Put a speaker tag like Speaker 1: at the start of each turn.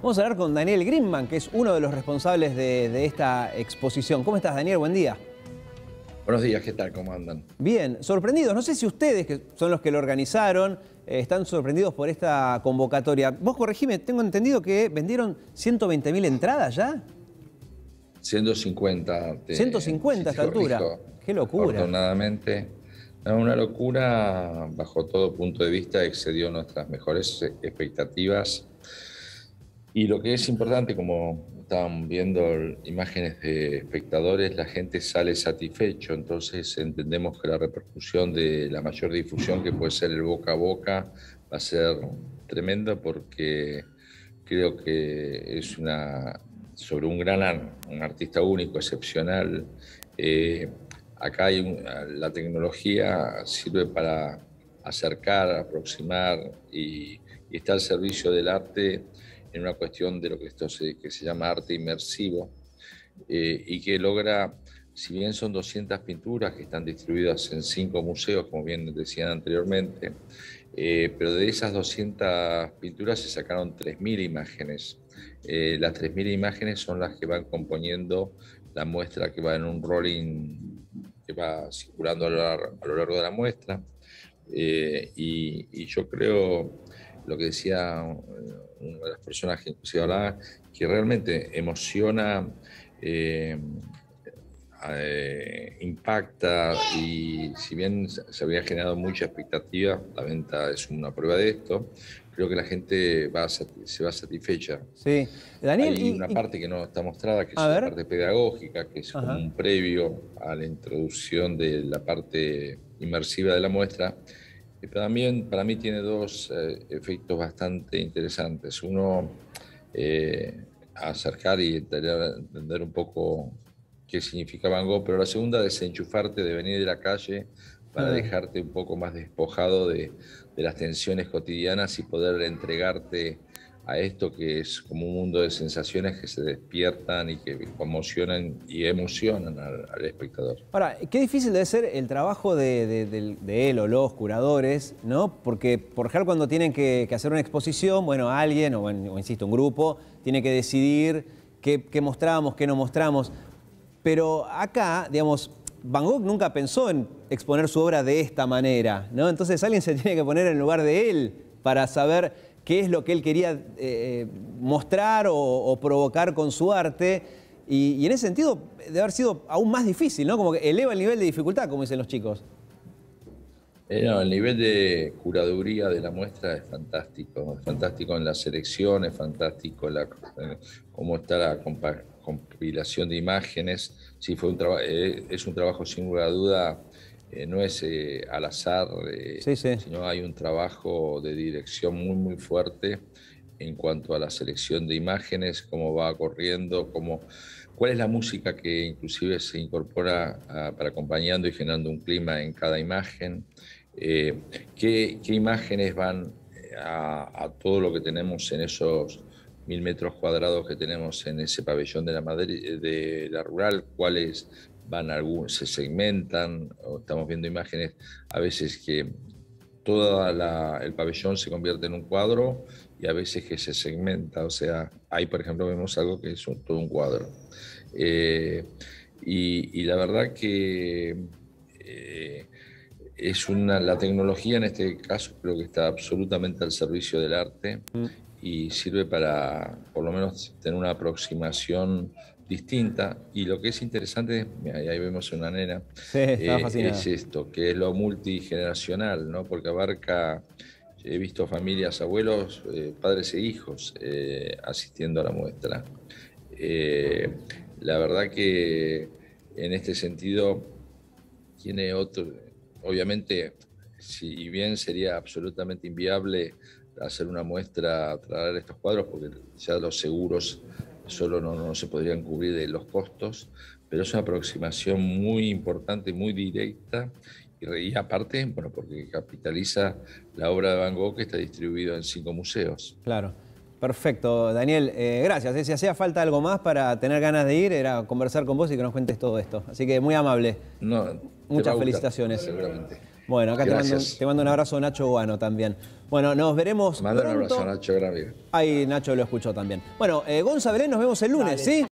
Speaker 1: Vamos a hablar con Daniel Grimman, que es uno de los responsables de esta exposición. ¿Cómo estás, Daniel? Buen día.
Speaker 2: Buenos días, ¿qué tal? ¿Cómo andan?
Speaker 1: Bien, sorprendidos. No sé si ustedes, que son los que lo organizaron, están sorprendidos por esta convocatoria. Vos corregime, tengo entendido que vendieron 120.000 entradas ya.
Speaker 2: 150.
Speaker 1: 150 a esta altura. Qué locura.
Speaker 2: Afortunadamente, una locura bajo todo punto de vista, excedió nuestras mejores expectativas. Y lo que es importante, como estaban viendo imágenes de espectadores, la gente sale satisfecho, entonces entendemos que la repercusión de la mayor difusión, que puede ser el boca a boca, va a ser tremenda, porque creo que es sobre un artista único, excepcional. Acá la tecnología sirve para acercar, aproximar y está al servicio del arte en una cuestión de lo que se llama arte inmersivo, y que logra, si bien son 200 pinturas que están distribuidas en 5 museos, como bien decían anteriormente, pero de esas 200 pinturas se sacaron 3.000 imágenes. Las 3.000 imágenes son las que van componiendo la muestra, que va en un rolling que va circulando a lo largo de la muestra. Y yo creo, lo que decía una de las personas que se hablaba, que realmente emociona, impacta, y si bien se había generado mucha expectativa, la venta es una prueba de esto, creo que la gente se va satisfecha.
Speaker 1: Sí. Daniel,
Speaker 2: hay una parte que no está mostrada, que es la parte pedagógica, que es como un previo a la introducción de la parte inmersiva de la muestra. Pero también para mí tiene dos efectos bastante interesantes. Uno, acercar y entender un poco qué significa Van Gogh, pero la segunda, desenchufarte de venir de la calle para dejarte un poco más despojado de las tensiones cotidianas y poder entregarte a esto, que es como un mundo de sensaciones que se despiertan y que conmocionan y emocionan al espectador.
Speaker 1: Ahora, qué difícil debe ser el trabajo de él o los curadores, ¿no? Porque, por ejemplo, cuando tienen que hacer una exposición, bueno, alguien, o insisto, un grupo, tiene que decidir qué mostramos, qué no mostramos. Pero acá, digamos, Van Gogh nunca pensó en exponer su obra de esta manera, ¿no? Entonces alguien se tiene que poner en lugar de él para saber qué es lo que él quería mostrar o provocar con su arte. Y en ese sentido debe haber sido aún más difícil, ¿no? Como que eleva el nivel de dificultad, como dicen los chicos.
Speaker 2: No, el nivel de curaduría de la muestra es fantástico en la selección, es fantástico cómo está la compilación de imágenes. Sí, es un trabajo sin lugar a duda, no es al azar, sino hay un trabajo de dirección muy fuerte en cuanto a la selección de imágenes, cómo va corriendo, cuál es la música que inclusive se incorpora para acompañando y generando un clima en cada imagen, qué imágenes van a todo lo que tenemos en esos 1.000 metros cuadrados que tenemos en ese pabellón de la rural, cuáles se segmentan, o estamos viendo imágenes a veces que todo el pabellón se convierte en un cuadro y a veces que se segmenta, o sea, ahí por ejemplo vemos algo que es todo un cuadro. Y la verdad que la tecnología en este caso creo que está absolutamente al servicio del arte y sirve para por lo menos tener una aproximación distinta. Y lo que es interesante, ahí vemos una nena, es esto, que es lo multigeneracional, ¿no? Porque he visto familias, abuelos, padres e hijos asistiendo a la muestra. La verdad que en este sentido tiene obviamente, si bien sería absolutamente inviable hacer una muestra, traer estos cuadros, porque ya los seguros solo no se podrían cubrir de los costos, pero es una aproximación muy importante, muy directa, y aparte, bueno, porque capitaliza la obra de Van Gogh, que está distribuida en 5 museos.
Speaker 1: Claro. Perfecto, Daniel. Gracias. Si hacía falta algo más para tener ganas de ir, era conversar con vos y que nos cuentes todo esto. Así que muy amable.
Speaker 2: No,
Speaker 1: muchas felicitaciones.
Speaker 2: Seguramente.
Speaker 1: Bueno, acá
Speaker 2: Gracias.
Speaker 1: te mando un abrazo, Nacho Guano, también. Bueno, nos veremos
Speaker 2: Manda un
Speaker 1: pronto.
Speaker 2: abrazo, Nacho, gran amigo.
Speaker 1: Ahí Nacho lo escuchó también. Bueno, Gonza Belén, nos vemos el lunes, ¿sí?